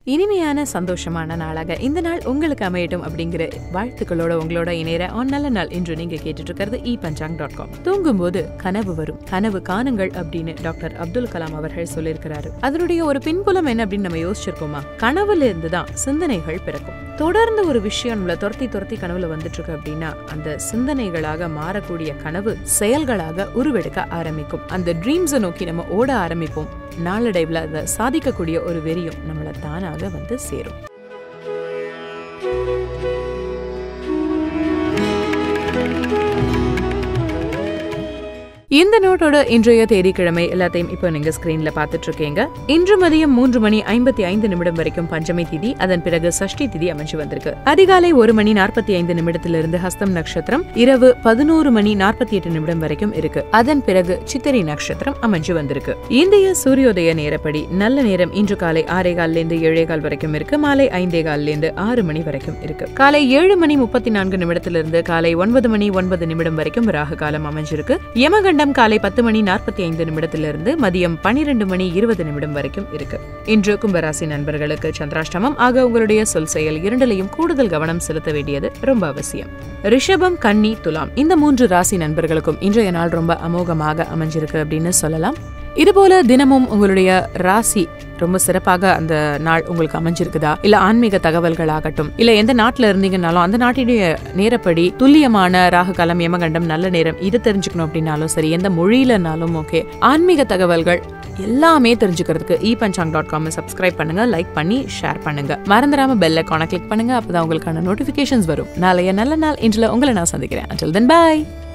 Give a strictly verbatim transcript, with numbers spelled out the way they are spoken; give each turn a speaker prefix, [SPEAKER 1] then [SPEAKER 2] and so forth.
[SPEAKER 1] இனிமையான சந்தோஷமான நாளாக இந்த நாள் உங்களுக்கு அமையட்டும் அப்படிங்கிற வாழ்த்துக்களோட உங்களோட இணையற ஆன் நல்ல நாள் இன்று நீங்க கேட்டுட்டு இருக்கிறது இ பஞ்சாங் டாட் காம். தூங்கும் போது கனவு வரும், கனவு காணுங்கள் அப்படின்னு டாக்டர் அப்துல் கலாம் அவர்கள் சொல்லியிருக்கிறாரு. அதனுடைய ஒரு பின்புலம் என்ன அப்படின்னு நம்ம யோசிச்சிருக்கோமா? கனவுல இருந்துதான் சிந்தனைகள் பிறக்கும். தொடர்ந்து ஒரு விஷயம் நம்மள துரத்தி துரத்தி கனவுல வந்துட்டு இருக்கு அப்படின்னா அந்த சிந்தனைகளாக மாறக்கூடிய கனவு செயல்களாக உருவெடுக்க ஆரம்பிக்கும். அந்த ட்ரீம்ஸை நோக்கி நம்ம ஓட ஆரம்பிப்போம். நாளடைவுல அதை சாதிக்கக்கூடிய ஒரு வெறியும் நம்மள தானாக வந்து சேரும். இந்த நோட்டோட இன்றைய தேதிக்கிழமை எல்லாத்தையும் இப்போ நீங்க ஸ்கிரீன்ல பாத்துட்டு இருக்கீங்க. இன்று மதியம் மூன்று மணி ஐம்பத்தி ஐந்து நிமிடம் வரைக்கும் பஞ்சமி திதி, அதன் பிறகு சஷ்டி திதி அமைஞ்சு வந்திருக்கு. அதிகாலை ஒரு மணி நாற்பத்தி ஐந்து நிமிடத்திலிருந்து ஹஸ்தம் நட்சத்திரம் இரவு பதினோரு மணி நாற்பத்தி எட்டு நிமிடம் வரைக்கும் இருக்கு. அதன் பிறகு சித்திரை நட்சத்திரம் அமைஞ்சு வந்திருக்கு. இந்திய சூரியோதய நேரப்படி நல்ல நேரம் இன்று காலை ஆறே கால்ல இருந்து ஏழே கால் வரைக்கும் இருக்கு. மாலை ஐந்தே கால்ல இருந்து ஆறு மணி வரைக்கும் இருக்கு. காலை ஏழு மணி முப்பத்தி நான்கு நிமிடத்திலிருந்து காலை ஒன்பது மணி ஒன்பது நிமிடம் வரைக்கும் ராகு காலம் அமைஞ்சிருக்கு. யமகண்ட காலை பத்து மணி நாற்பத்தி ஐந்து நிமிடத்திலிருந்து மதியம் பனிரெண்டு மணி இருபது நிமிடம் வரைக்கும் இருக்கு. இன்று கும்பராசி நண்பர்களுக்கு சந்திராஷ்டமம் ஆக உங்களுடைய சொல் செயல் இரண்டிலையும் கூடுதல் கவனம் செலுத்த வேண்டியது ரொம்ப அவசியம். ரிஷபம், கன்னி, துலாம் இந்த மூன்று ராசி நண்பர்களுக்கும் இன்றைய நாள் ரொம்ப அமோகமாக அமைஞ்சிருக்கு அப்படின்னு சொல்லலாம். இதுபோல தினமும் உங்களுடைய ராசி ரொம்ப சிறப்பாக அந்த நாள் உங்களுக்கு அமைஞ்சிருக்குதா, இல்ல ஆன்மீக தகவல்கள் ஆகட்டும், இல்ல எந்த நாட்டுல இருந்தீங்கன்னாலும் அந்த நாட்டுடைய நேரப்படி துல்லியமான ராகு காலம், யமகண்டம், நல்ல நேரம் இது தெரிஞ்சுக்கணும் அப்படின்னாலும் சரி, எந்த மொழியிலனாலும் ஓகே, ஆன்மீக தகவல்கள் எல்லாமே தெரிஞ்சுக்கிறதுக்கு e Panchang dot com subscribe பண்ணுங்க, லைக் பண்ணி ஷேர் பண்ணுங்க. மறந்துடாம பெல் ஐகானை கிளிக் பண்ணுங்க. அப்பதான் உங்களுக்கான நோட்டிபிகேஷன்ஸ் வரும். நாளைய நல்ல நாள் இன்றுல உங்களை நான் சந்திக்கிறேன். Until then, bye.